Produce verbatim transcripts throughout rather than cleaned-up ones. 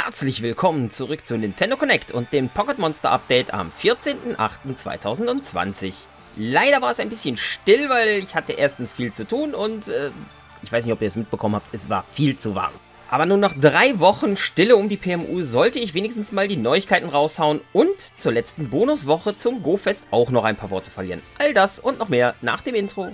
Herzlich willkommen zurück zu Nintendo Connect und dem Pocket Monster Update am vierzehnten achten zweitausendzwanzig. Leider war es ein bisschen still, weil ich hatte erstens viel zu tun und äh, ich weiß nicht, ob ihr es mitbekommen habt, es war viel zu warm. Aber nur nach drei Wochen Stille um die P M U sollte ich wenigstens mal die Neuigkeiten raushauen und zur letzten Bonuswoche zum Go-Fest auch noch ein paar Worte verlieren. All das und noch mehr nach dem Intro.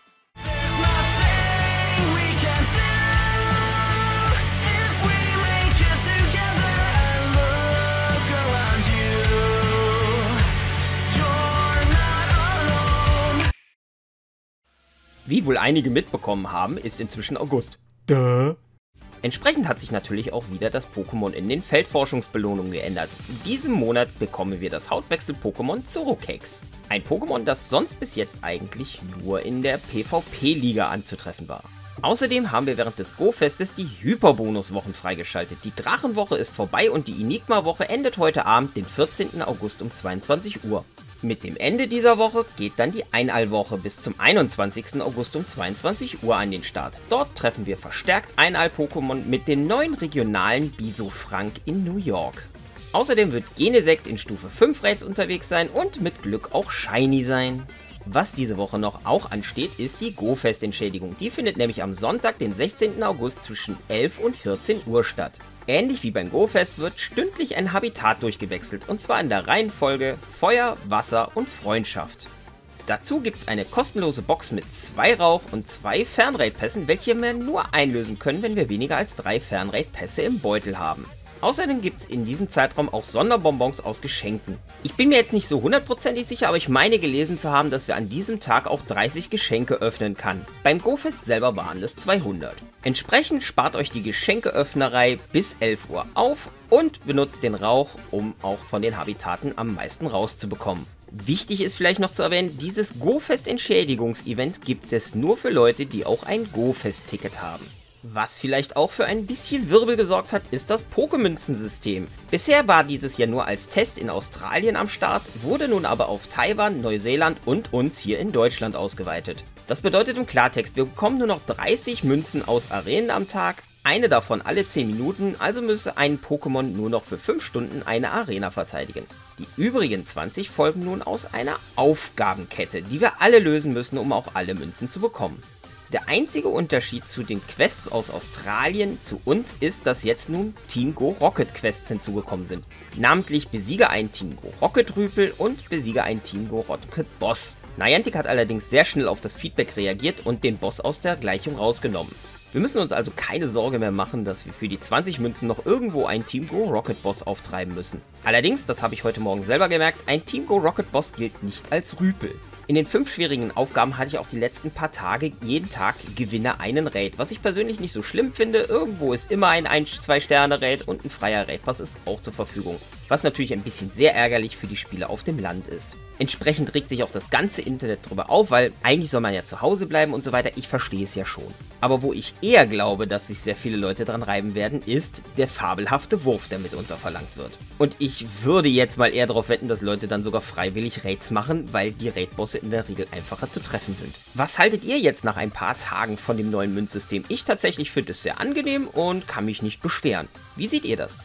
Wie wohl einige mitbekommen haben, ist inzwischen August. Duh. Entsprechend hat sich natürlich auch wieder das Pokémon in den Feldforschungsbelohnungen geändert. In diesem Monat bekommen wir das Hautwechsel-Pokémon Zorokex. Ein Pokémon, das sonst bis jetzt eigentlich nur in der PvP-Liga anzutreffen war. Außerdem haben wir während des Go-Festes die Hyper-Bonus-Wochen freigeschaltet. Die Drachenwoche ist vorbei und die Enigma-Woche endet heute Abend, den vierzehnten August um zweiundzwanzig Uhr. Mit dem Ende dieser Woche geht dann die Einal-Woche bis zum einundzwanzigsten August um zweiundzwanzig Uhr an den Start. Dort treffen wir verstärkt Einal-Pokémon mit den neuen regionalen Bisofrank in New York. Außerdem wird Genesect in Stufe fünf Raids unterwegs sein und mit Glück auch Shiny sein. Was diese Woche noch auch ansteht, ist die Go-Fest-Entschädigung. Die findet nämlich am Sonntag, den sechzehnten August zwischen elf und vierzehn Uhr statt. Ähnlich wie beim Go-Fest wird stündlich ein Habitat durchgewechselt, und zwar in der Reihenfolge Feuer, Wasser und Freundschaft. Dazu gibt es eine kostenlose Box mit zwei Rauch- und zwei Fernraid-Pässen, welche wir nur einlösen können, wenn wir weniger als drei Fernraid-Pässe im Beutel haben. Außerdem gibt es in diesem Zeitraum auch Sonderbonbons aus Geschenken. Ich bin mir jetzt nicht so hundertprozentig sicher, aber ich meine gelesen zu haben, dass wir an diesem Tag auch dreißig Geschenke öffnen kann. Beim Go-Fest selber waren es zweihundert. Entsprechend spart euch die Geschenkeöffnerei bis elf Uhr auf und benutzt den Rauch, um auch von den Habitaten am meisten rauszubekommen. Wichtig ist vielleicht noch zu erwähnen, dieses Go-Fest-Entschädigungs-Event gibt es nur für Leute, die auch ein Go-Fest-Ticket haben. Was vielleicht auch für ein bisschen Wirbel gesorgt hat, ist das Pokemünzen-System. Bisher war dieses ja nur als Test in Australien am Start, wurde nun aber auf Taiwan, Neuseeland und uns hier in Deutschland ausgeweitet. Das bedeutet im Klartext, wir bekommen nur noch dreißig Münzen aus Arenen am Tag, eine davon alle zehn Minuten, also müsse ein Pokémon nur noch für fünf Stunden eine Arena verteidigen. Die übrigen zwanzig folgen nun aus einer Aufgabenkette, die wir alle lösen müssen, um auch alle Münzen zu bekommen. Der einzige Unterschied zu den Quests aus Australien zu uns ist, dass jetzt nun Team Go Rocket Quests hinzugekommen sind. Namentlich besiege ein Team Go Rocket Rüpel und besiege ein Team Go Rocket Boss. Niantic hat allerdings sehr schnell auf das Feedback reagiert und den Boss aus der Gleichung rausgenommen. Wir müssen uns also keine Sorge mehr machen, dass wir für die zwanzig Münzen noch irgendwo einen Team Go Rocket Boss auftreiben müssen. Allerdings, das habe ich heute Morgen selber gemerkt, ein Team Go Rocket Boss gilt nicht als Rüpel. In den fünf schwierigen Aufgaben hatte ich auch die letzten paar Tage jeden Tag gewinne einen Raid, was ich persönlich nicht so schlimm finde. Irgendwo ist immer ein ein zwei Sterne Raid und ein freier Raidpass ist auch zur Verfügung, was natürlich ein bisschen sehr ärgerlich für die Spieler auf dem Land ist. Entsprechend regt sich auch das ganze Internet drüber auf, weil eigentlich soll man ja zu Hause bleiben und so weiter, ich verstehe es ja schon. Aber wo ich eher glaube, dass sich sehr viele Leute dran reiben werden, ist der fabelhafte Wurf, der mitunter verlangt wird. Und ich würde jetzt mal eher darauf wetten, dass Leute dann sogar freiwillig Raids machen, weil die Raidbosse in der Regel einfacher zu treffen sind. Was haltet ihr jetzt nach ein paar Tagen von dem neuen Münzsystem? Ich tatsächlich finde es sehr angenehm und kann mich nicht beschweren. Wie seht ihr das?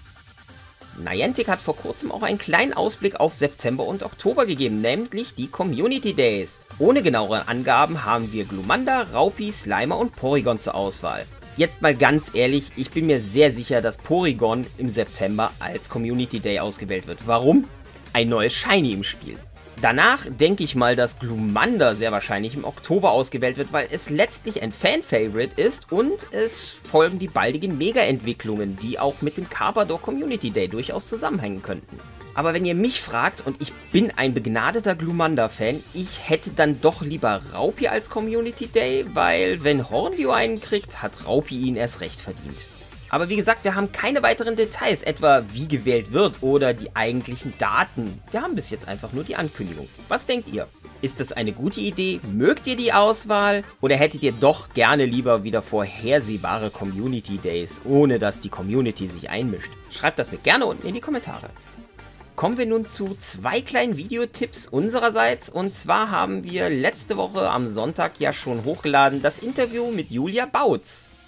Niantic hat vor kurzem auch einen kleinen Ausblick auf September und Oktober gegeben, nämlich die Community Days. Ohne genauere Angaben haben wir Glumanda, Raupi, Slimer und Porygon zur Auswahl. Jetzt mal ganz ehrlich, ich bin mir sehr sicher, dass Porygon im September als Community Day ausgewählt wird. Warum? Ein neues Shiny im Spiel. Danach denke ich mal, dass Glumanda sehr wahrscheinlich im Oktober ausgewählt wird, weil es letztlich ein Fan-Favorite ist und es folgen die baldigen Mega-Entwicklungen, die auch mit dem Carpador Community Day durchaus zusammenhängen könnten. Aber wenn ihr mich fragt, und ich bin ein begnadeter Glumanda-Fan, ich hätte dann doch lieber Raupi als Community Day, weil wenn Hornview einen kriegt, hat Raupi ihn erst recht verdient. Aber wie gesagt, wir haben keine weiteren Details, etwa wie gewählt wird oder die eigentlichen Daten. Wir haben bis jetzt einfach nur die Ankündigung. Was denkt ihr? Ist das eine gute Idee? Mögt ihr die Auswahl? Oder hättet ihr doch gerne lieber wieder vorhersehbare Community Days, ohne dass die Community sich einmischt? Schreibt das mir gerne unten in die Kommentare. Kommen wir nun zu zwei kleinen Videotipps unsererseits. Und zwar haben wir letzte Woche am Sonntag ja schon hochgeladen das Interview mit Julia Bautz.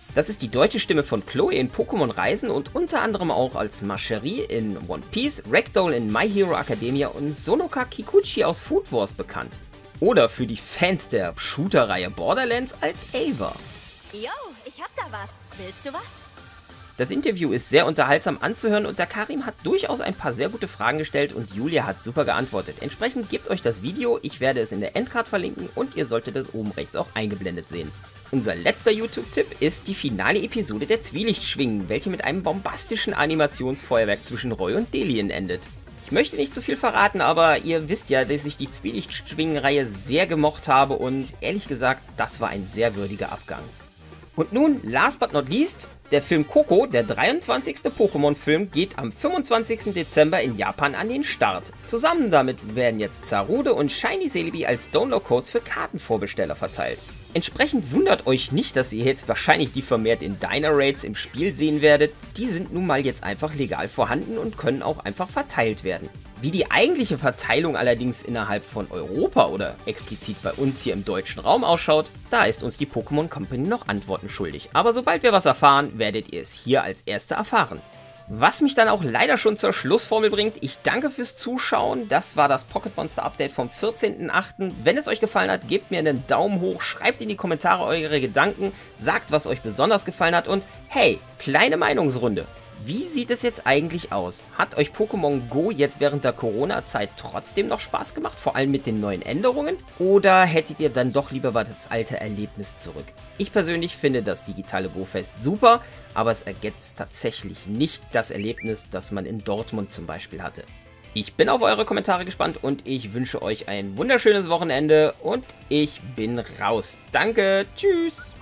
Das ist die deutsche Stimme von Chloe in Pokémon Reisen und unter anderem auch als Macherie in One Piece, Ragdoll in My Hero Academia und Sonoka Kikuchi aus Food Wars bekannt. Oder für die Fans der Shooter-Reihe Borderlands als Ava. Yo, ich hab da was. Willst du was? Das Interview ist sehr unterhaltsam anzuhören und der Karim hat durchaus ein paar sehr gute Fragen gestellt und Julia hat super geantwortet. Entsprechend gebt euch das Video, ich werde es in der Endcard verlinken und ihr solltet es oben rechts auch eingeblendet sehen. Unser letzter YouTube-Tipp ist die finale Episode der Zwielichtschwingen, welche mit einem bombastischen Animationsfeuerwerk zwischen Roy und Delien endet. Ich möchte nicht zu viel verraten, aber ihr wisst ja, dass ich die Zwielichtschwingen-Reihe sehr gemocht habe und ehrlich gesagt, das war ein sehr würdiger Abgang. Und nun, last but not least, der Film Coco, der dreiundzwanzigste Pokémon-Film, geht am fünfundzwanzigsten Dezember in Japan an den Start. Zusammen damit werden jetzt Zarude und Shiny Celebi als Download-Codes für Kartenvorbesteller verteilt. Entsprechend wundert euch nicht, dass ihr jetzt wahrscheinlich die vermehrt in Dino-Raids im Spiel sehen werdet. Die sind nun mal jetzt einfach legal vorhanden und können auch einfach verteilt werden. Wie die eigentliche Verteilung allerdings innerhalb von Europa oder explizit bei uns hier im deutschen Raum ausschaut, da ist uns die Pokémon Company noch Antworten schuldig. Aber sobald wir was erfahren, werdet ihr es hier als Erste erfahren. Was mich dann auch leider schon zur Schlussformel bringt, ich danke fürs Zuschauen, das war das Pocket Monster Update vom vierzehnten achten Wenn es euch gefallen hat, gebt mir einen Daumen hoch, schreibt in die Kommentare eure Gedanken, sagt, was euch besonders gefallen hat und hey, kleine Meinungsrunde. Wie sieht es jetzt eigentlich aus? Hat euch Pokémon Go jetzt während der Corona-Zeit trotzdem noch Spaß gemacht, vor allem mit den neuen Änderungen? Oder hättet ihr dann doch lieber das alte Erlebnis zurück? Ich persönlich finde das digitale Go-Fest super, aber es ergänzt tatsächlich nicht das Erlebnis, das man in Dortmund zum Beispiel hatte. Ich bin auf eure Kommentare gespannt und ich wünsche euch ein wunderschönes Wochenende und ich bin raus. Danke, tschüss!